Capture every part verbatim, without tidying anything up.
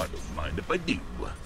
I don't mind if I do.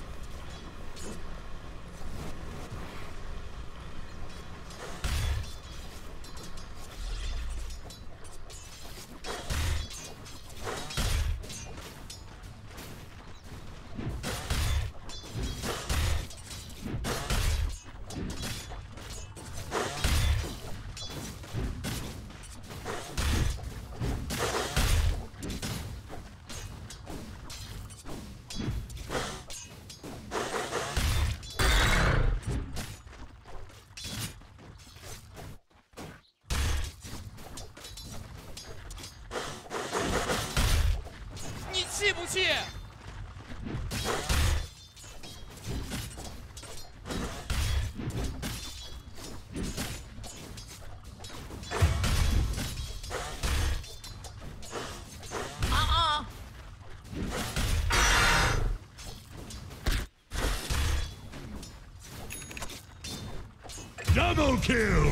Double kill!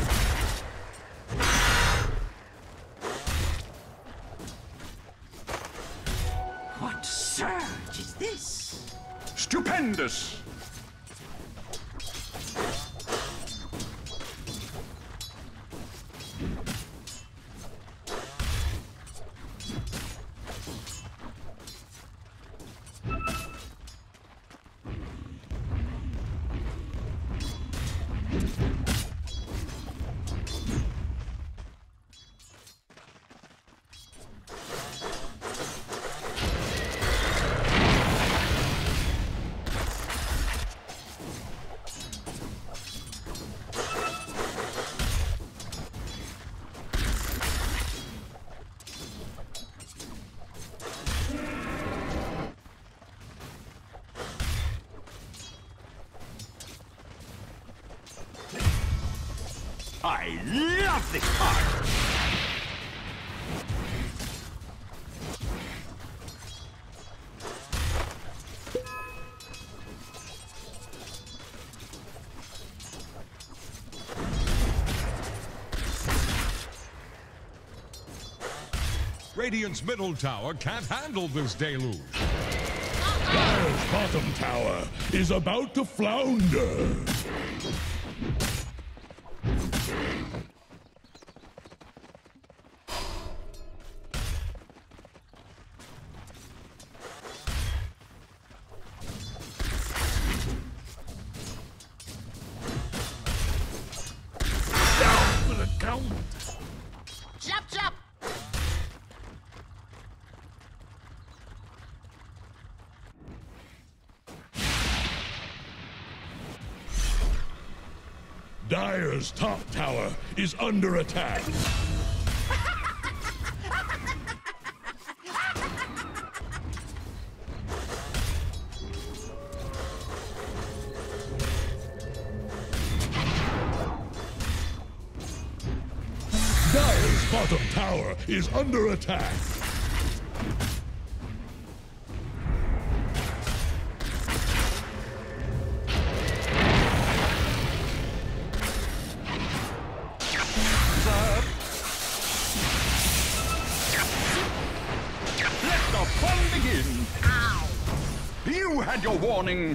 What surge is this? Stupendous! I love this part! Radiant's middle tower can't handle this deluge. Dire's bottom tower is about to flounder. Dire's top tower is under attack. Dire's bottom tower is under attack. You had your warning!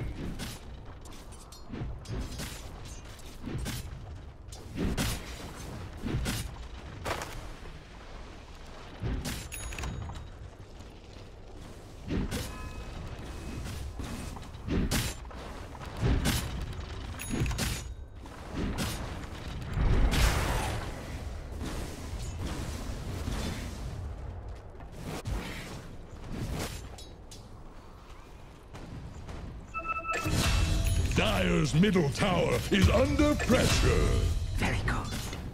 Dire's middle tower is under pressure. Very good.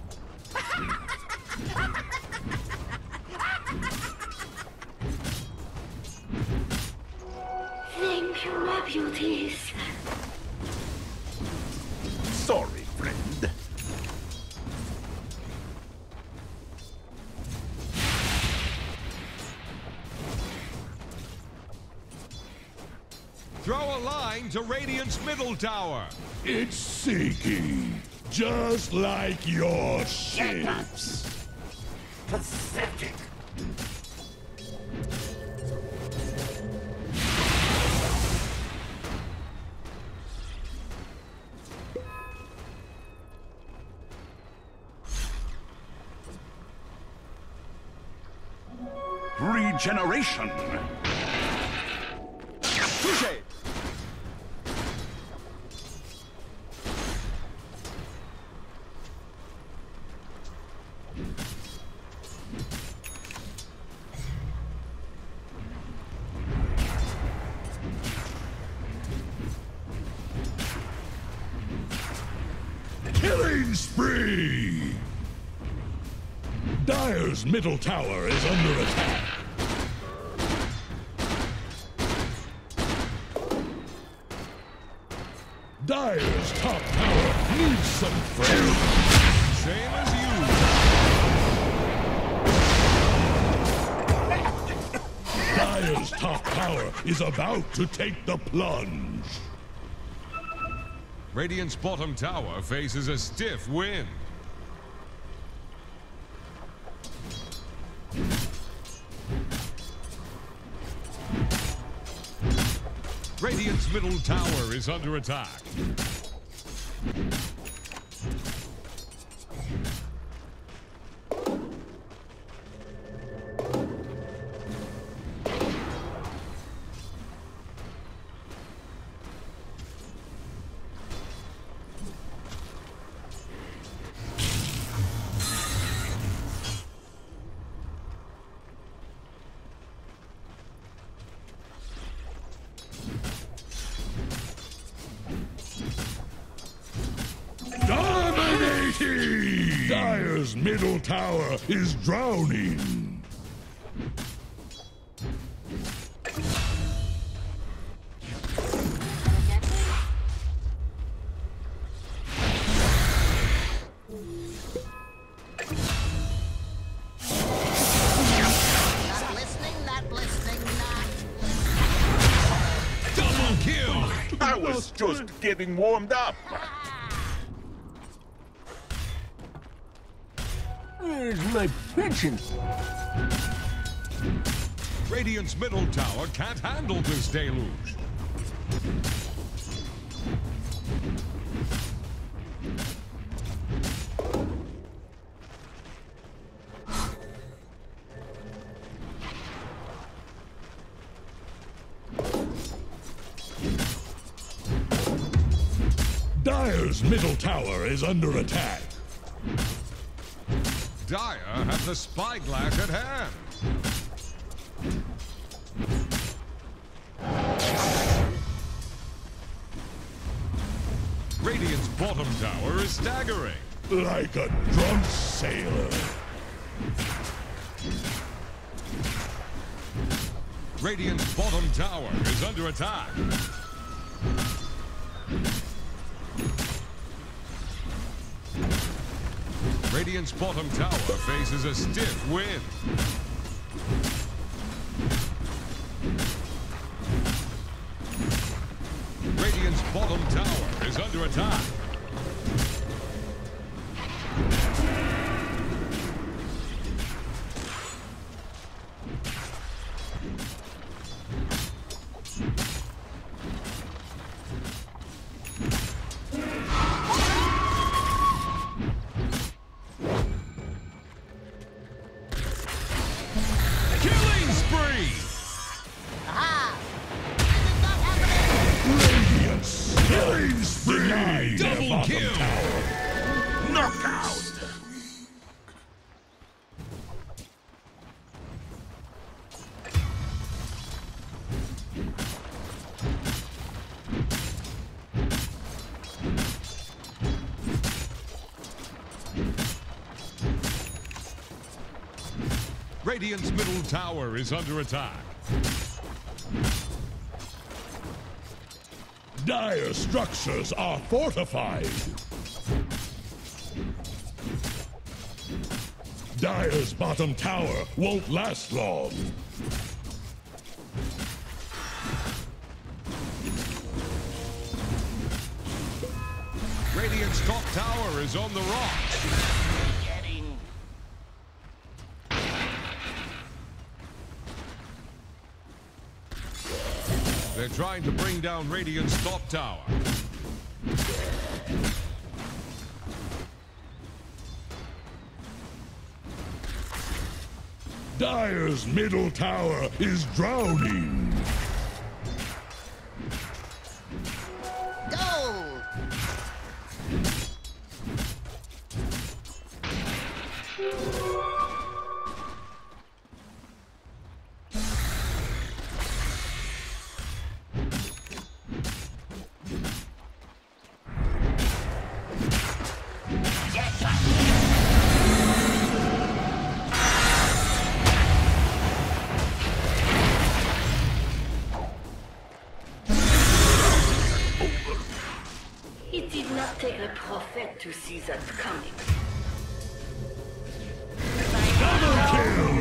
Thank you, my beauties. Sorry, friend. Throw a line to Radiant's middle tower. It's sinking, just like your ships. Pathetic. regeneration. Touché! Killing spree! Dire's middle tower is under attack. Dire's top tower needs some friends. Same as you. Dire's top tower is about to take the plunge. Radiant's bottom tower faces a stiff wind. Radiant's middle tower is under attack. Dominating! Dire's middle tower is drowning. Not listening, not listening, not Double kill! I was just getting warmed up. Where's my pension? Radiant's middle tower can't handle this deluge. Dire's middle tower is under attack. Dire has the spyglass at hand. Radiant's bottom tower is staggering. Like a drunk sailor. Radiant's bottom tower is under attack. Radiant's bottom tower faces a stiff wind. Radiant's bottom tower is under attack. Killing spree! aha! This is not happening! Radiance killing spree! Denied their Double bottom kill! tower. Knockout! Radiant's middle tower is under attack. Dire structures are fortified. Dire's bottom tower won't last long. Radiant's top tower is on the rocks. Getting They're trying to bring down Radiant's top tower. Dire's middle tower is drowning. Gold! It did not take a prophet to see that coming. Double kill!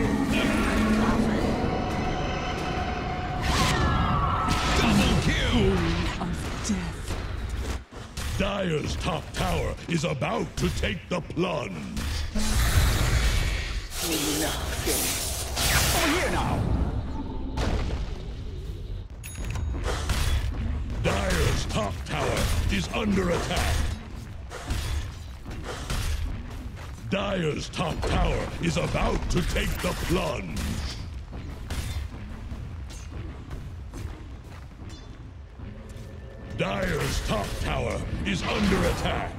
Double kill! Of death. Dire's top tower is about to take the plunge. Nothing. Over here now. Dire's top tower is under attack. Dire's top tower is about to take the plunge. Dire's top tower is under attack.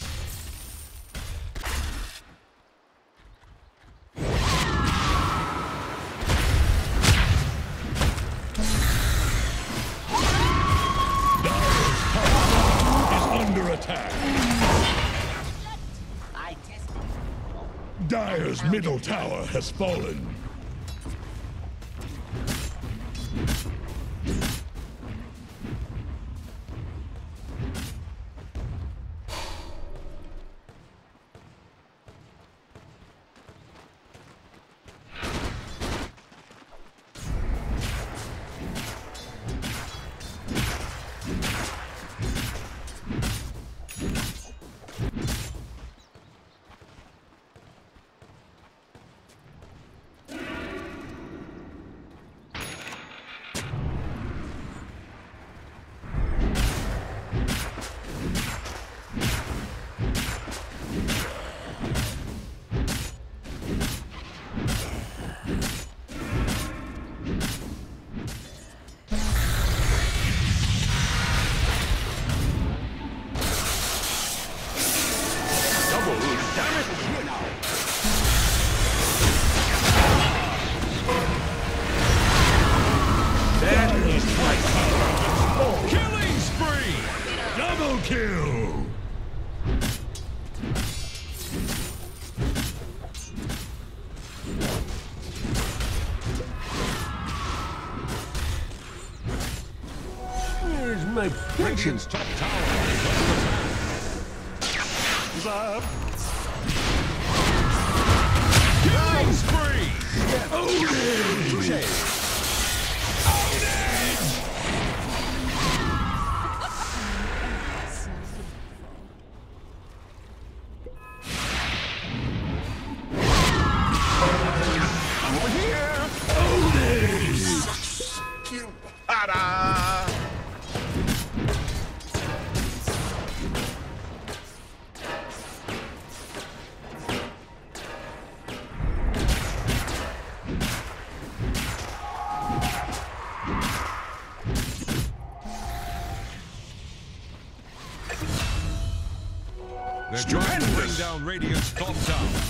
Dire's top tower is under attack. I tested it. Dire's middle tower has fallen. Killing spree! Double kill! Where's my pension? Radiant's top tower is under attack. Killing spree! Odin! Over here. Odin! Ta-da! They're trying to bring down Radiant's top tower.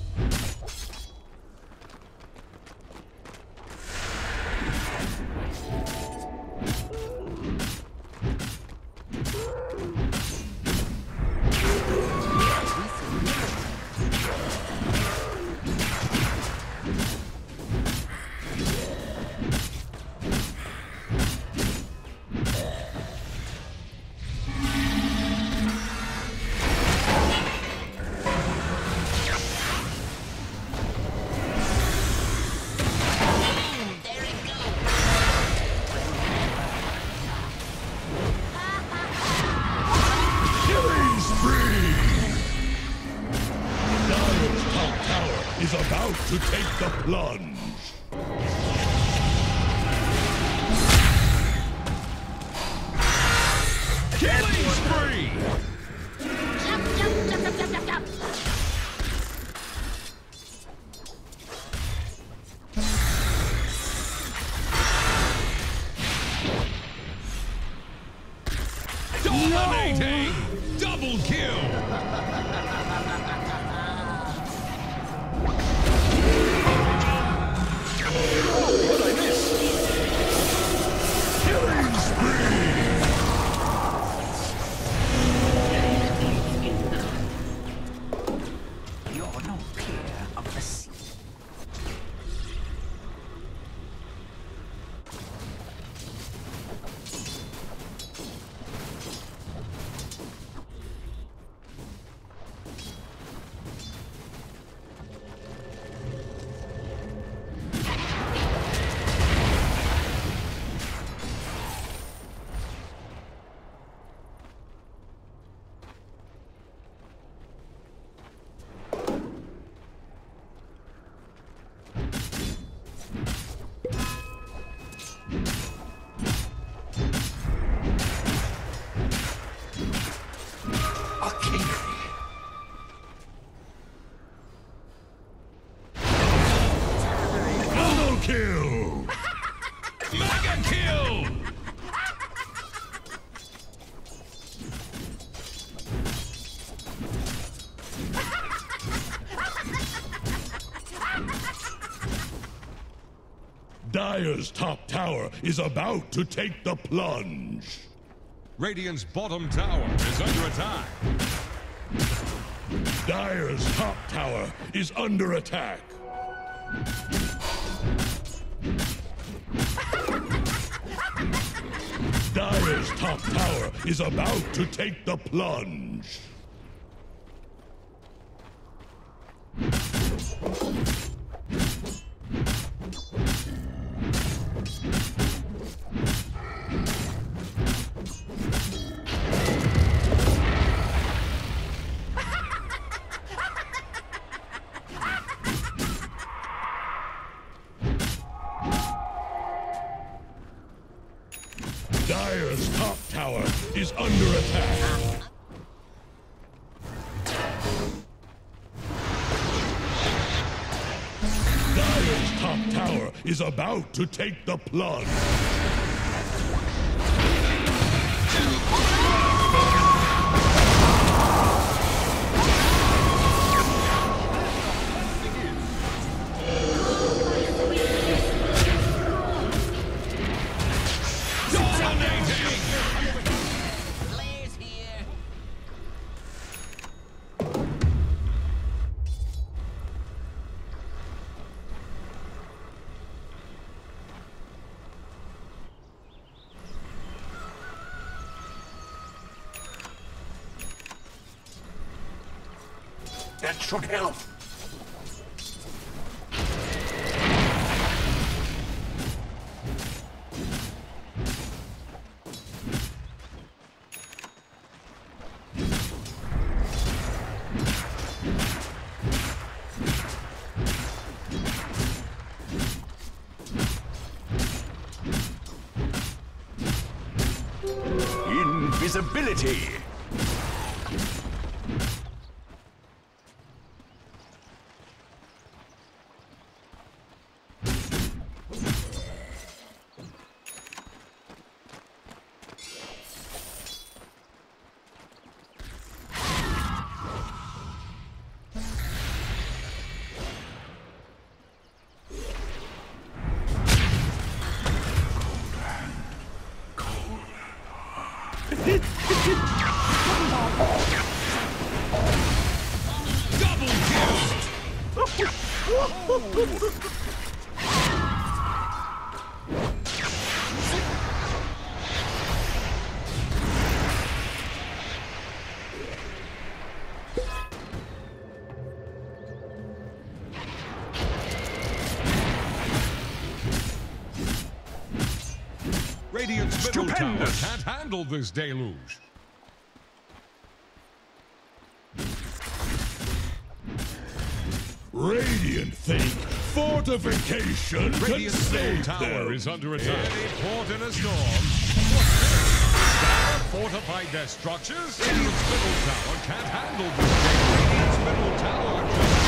Killing spree! Dire's top tower is about to take the plunge. Killing spree! Jump, jump, jump, jump, jump, jump, jump. Dominating! Double kill! What I miss? Killing spree! You're no peer of the sea. Kill! Mega kill! Dire's top tower is about to take the plunge. Radiant's bottom tower is under attack. Dire's top tower is under attack. Dire's top tower is about to take the plunge. Dire's top tower is under attack. Dire's top tower is about to take the plunge. That should help. Invisibility. Double kill! Radiant's middle tower Stupendous. can't handle this deluge. Radiant think fortification can Radiant's save middle tower them. is under attack. Any port in a storm. What's this? Dire fortified their structures? Radiant's middle tower can't handle this deluge. Radiant's middle tower just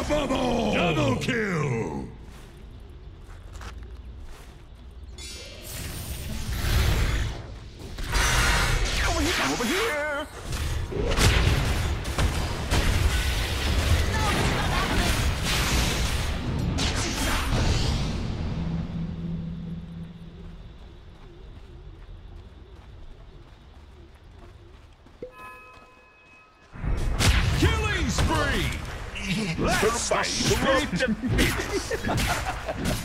Unstoppable! Double kill! Over here, come over here! Killing spree! Let's Fight straight to finish.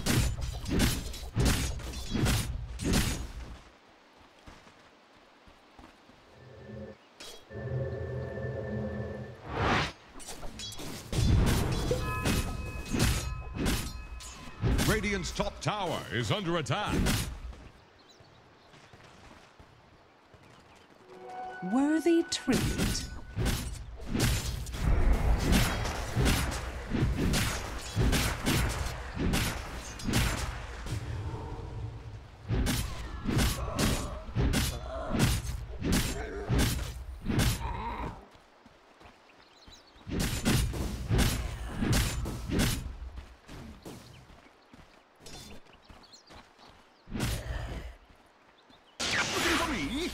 Radiant's top tower is under attack. Worthy treat. Looking for me?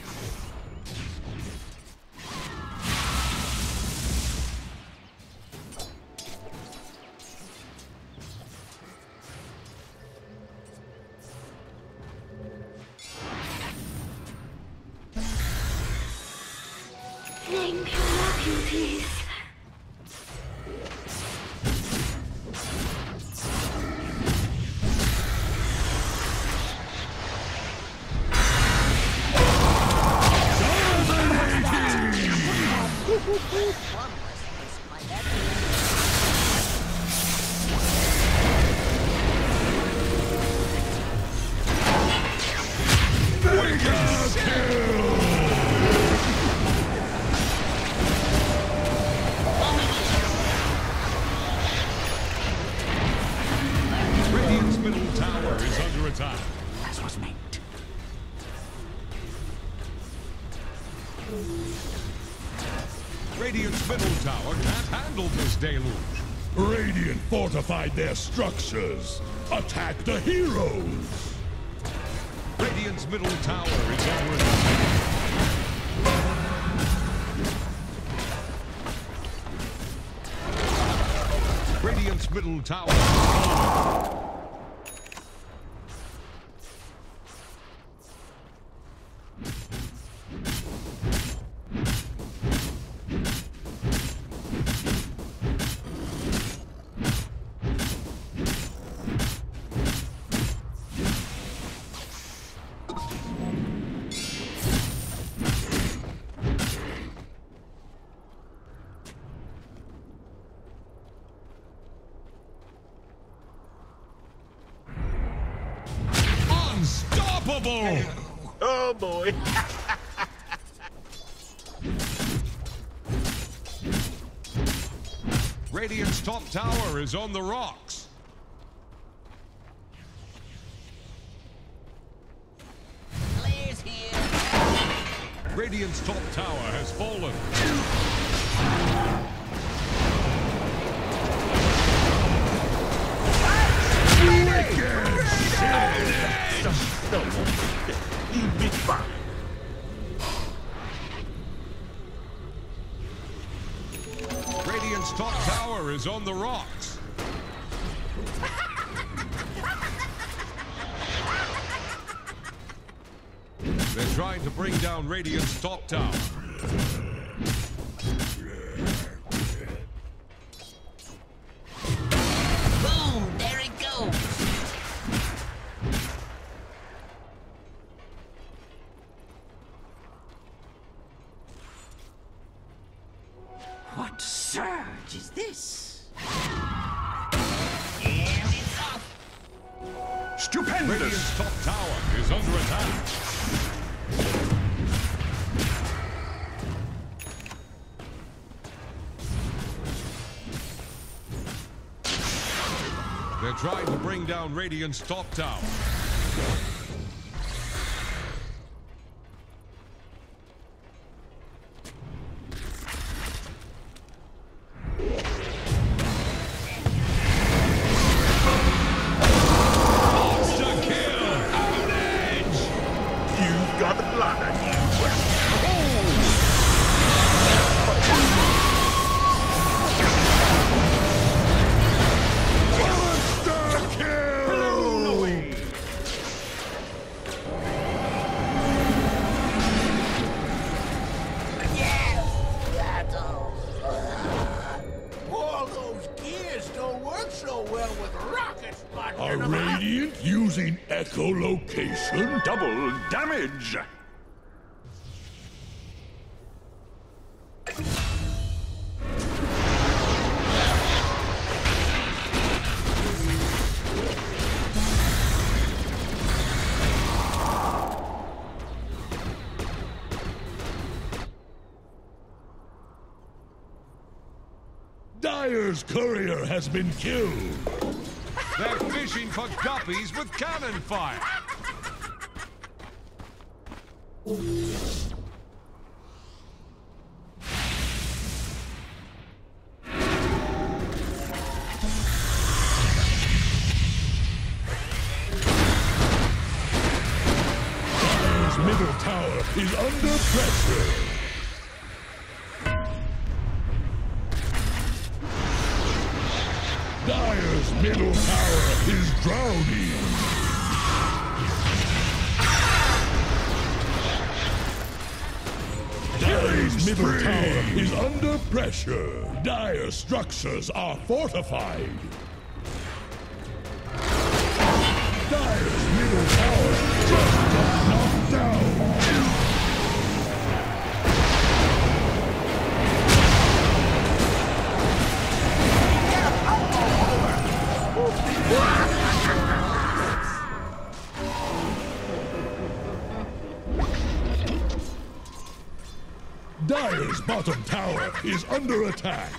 Thank you, my beauties. Radiant's middle tower is under attack. As was meant. Radiant's middle tower can't handle this deluge. Radiant fortified their structures. Attack the heroes! Radiant's middle tower is under attack. Radiant's middle tower. Unstoppable! Oh boy. Radiant's top tower is on the rocks. Blaze here. Radiant's top tower has fallen. Leave me fine. Radiant's top tower is on the rocks. They're trying to bring down Radiant's top tower. Boom, there it goes. What surge is this? And it's off. Stupendous! Radiant's top tower is under attack. They're trying to bring down Radiant's top tower. gears don't work so well with rockets, Are partner. Radiant using echolocation? Double damage! Dire's courier has been killed. They're fishing for guppies with cannon fire. Dire's middle tower is under pressure. Dire's middle tower is drowning. Dire's middle tower is under pressure. Dire structures are fortified. Dire's middle tower just got knocked down. Dire's bottom tower is under attack.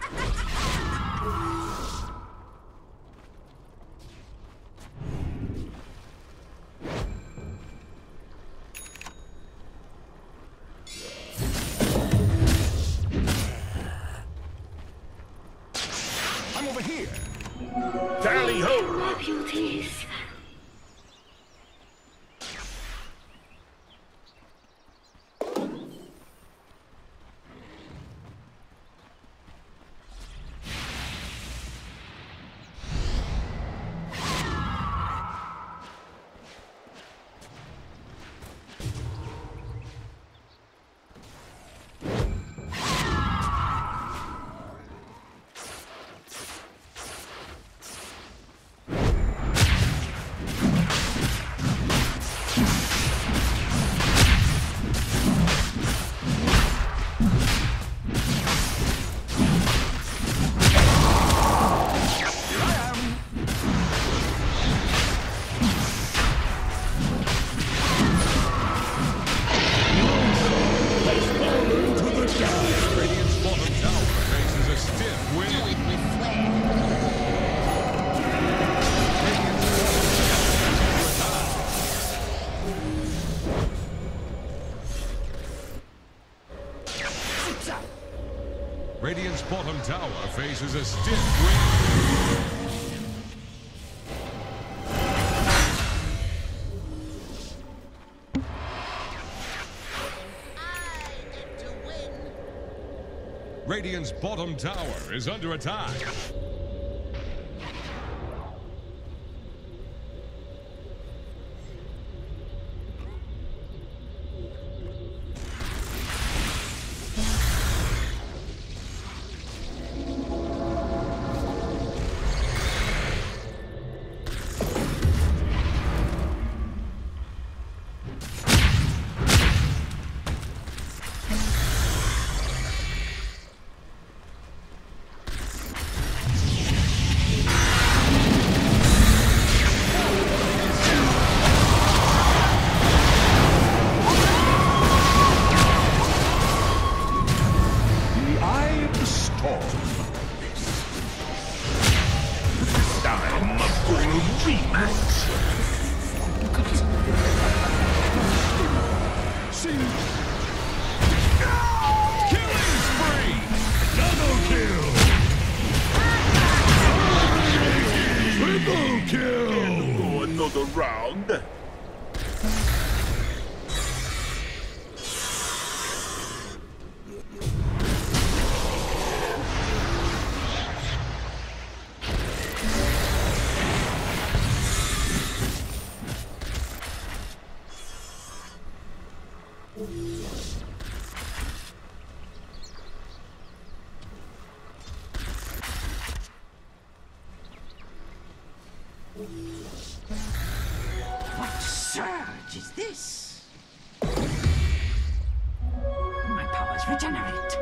I'm over here! Tally ho! My beauties. Radiant's bottom tower faces a stiff Do wind. it with flair. Radiant's bottom tower faces a stiff wind. I get to win. Radiant's bottom tower is under attack. The Eye of the Storm. This time for a rematch. See? Killing spree! Double kill! Triple kill! Oh, another round. Thank you. much is this? My powers regenerate.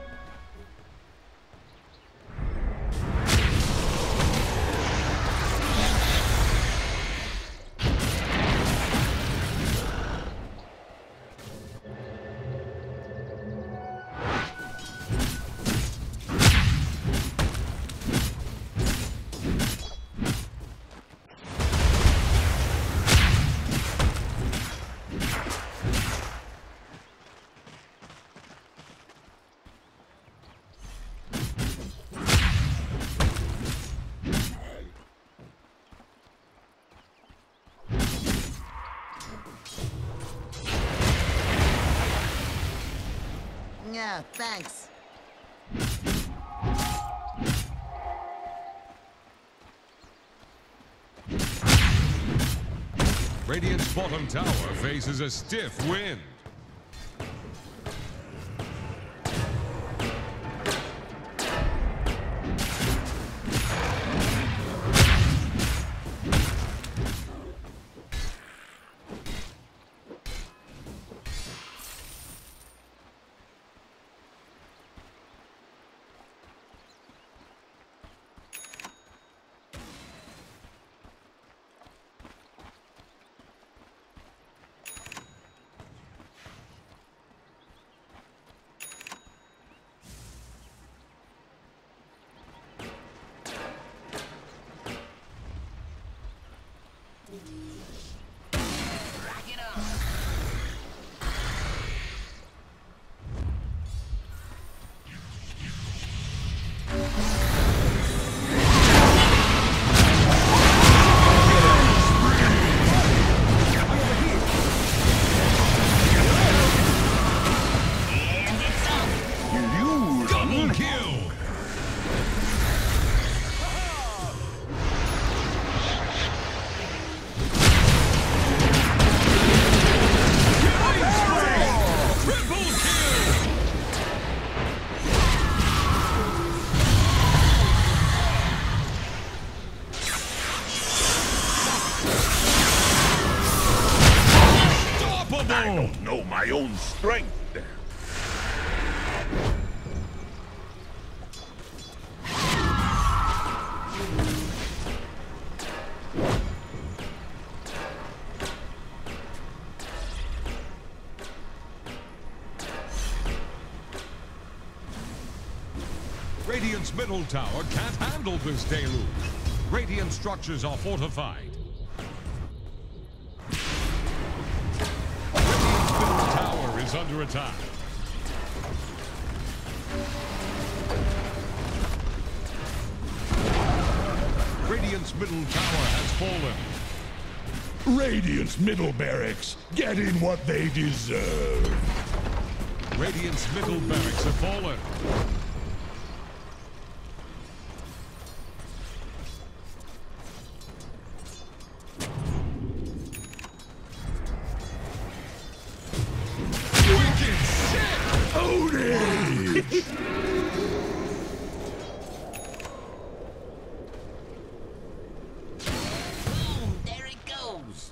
No, thanks. Radiant's bottom tower faces a stiff wind. I don't know my own strength. Radiant's middle tower can't handle this deluge. Radiant structures are fortified. Radiant's middle tower is under attack. Radiant's middle tower has fallen. Radiant's middle barracks getting what they deserve. Radiant's middle barracks have fallen. Boom, there it goes.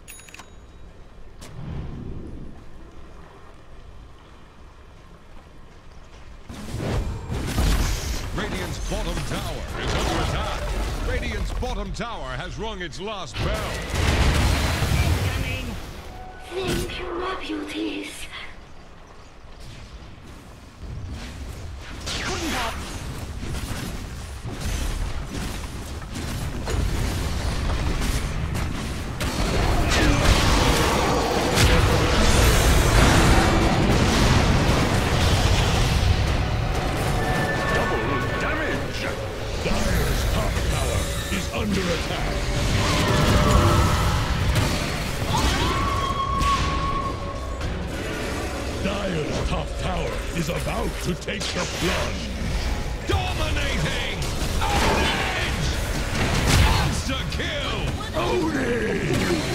Radiant's bottom tower is under attack. Radiant's bottom tower has rung its last bell. Thank you, my beauties. Under attack. Dire's top tower is about to take the plunge. Dominating! Ownage! Monster kill! Odin!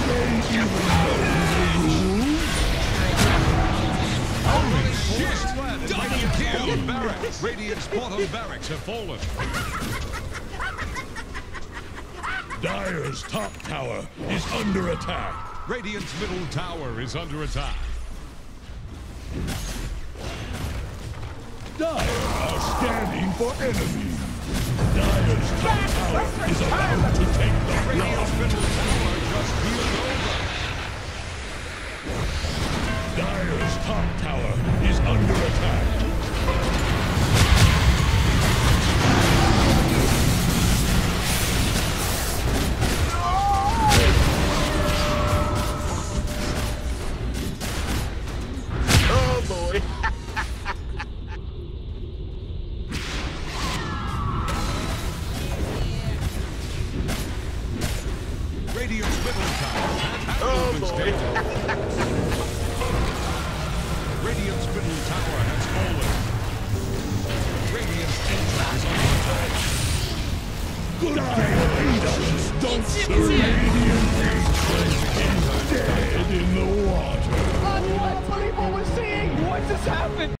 Holy shit! Double kill! Barracks. Radiant's bottom barracks have fallen. Dire's top tower is under attack. Radiant's middle tower is under attack. Dire are scanning for enemies. Dire's top tower is about to take the Radiant's blow. middle tower just healed over. Dire's top tower is under attack. Oh boy. Radiant's middle tower can't handle Oh this boy. data. Radiant's middle tower has fallen. Radiant's engine is under attack. Dire leaders don't serve Radiant. Is dead in the water. Unbelievable we're seeing! What just happened?